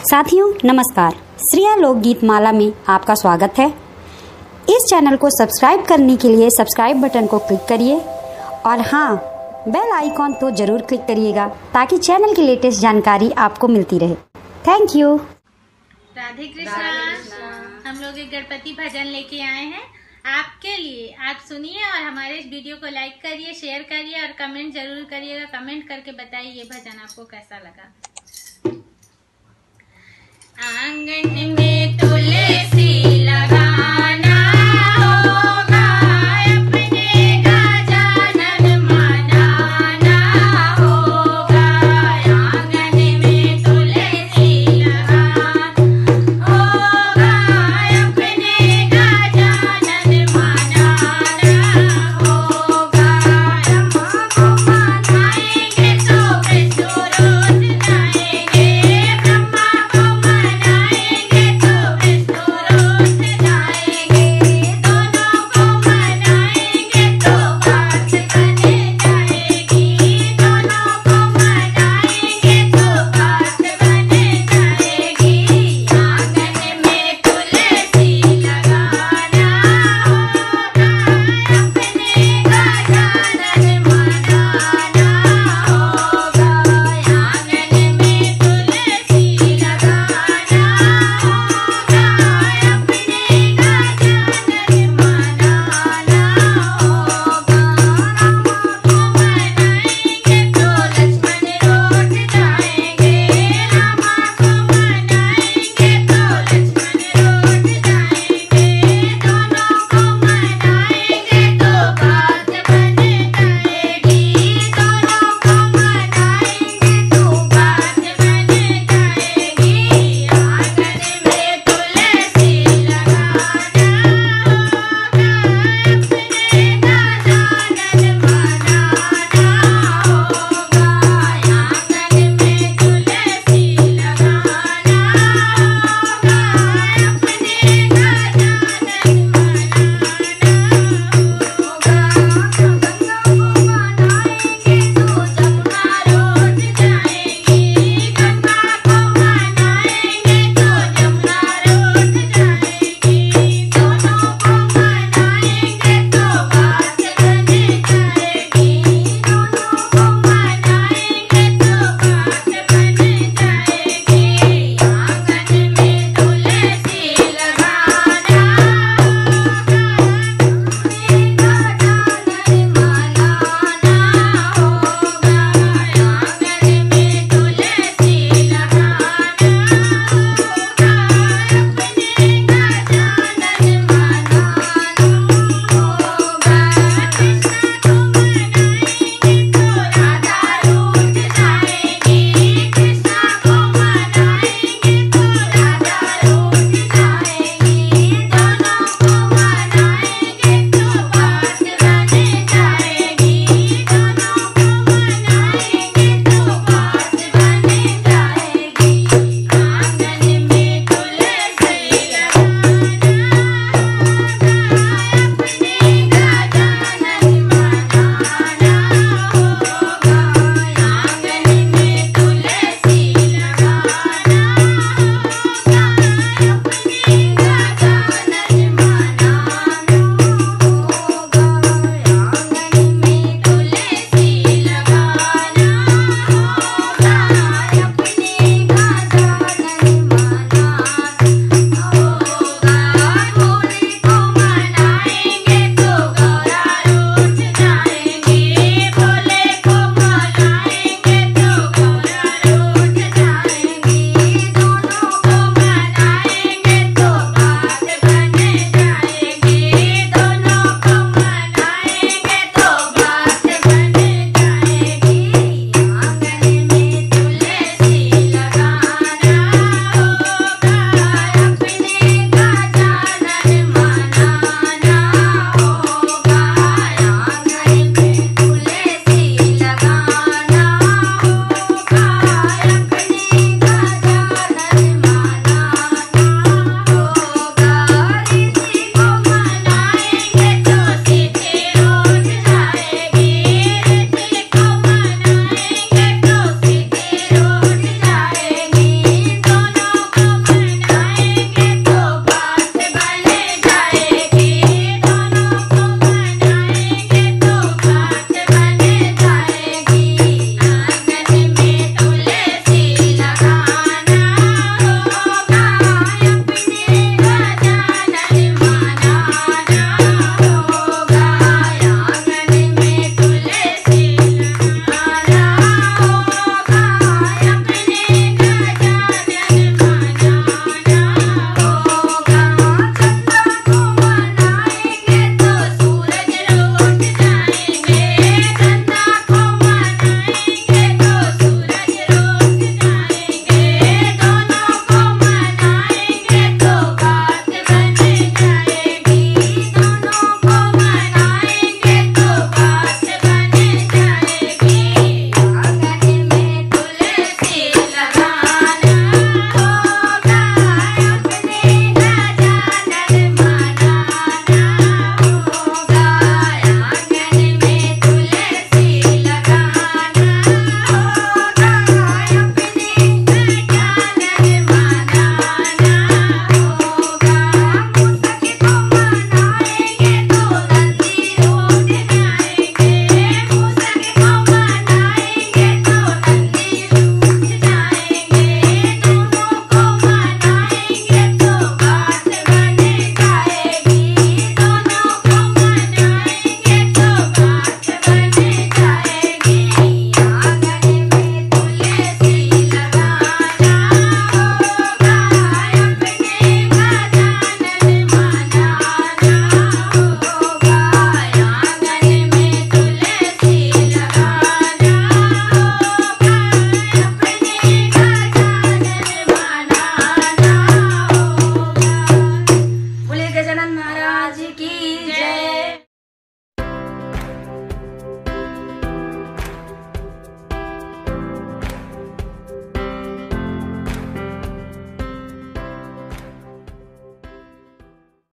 साथियों नमस्कार, श्रेया लोकगीत माला में आपका स्वागत है। इस चैनल को सब्सक्राइब करने के लिए सब्सक्राइब बटन को क्लिक करिए और हाँ, बेल आइकॉन तो जरूर क्लिक करिएगा ताकि चैनल की लेटेस्ट जानकारी आपको मिलती रहे। Thank you. राधे कृष्णा। हम लोग एक गणपति भजन लेके आए हैं आपके लिए। आप सुनिए और हमारे इस वीडियो को लाइक करिए, शेयर करिए और कमेंट जरूर करिएगा। कमेंट करके बताइए ये भजन आपको कैसा लगा। आंगन में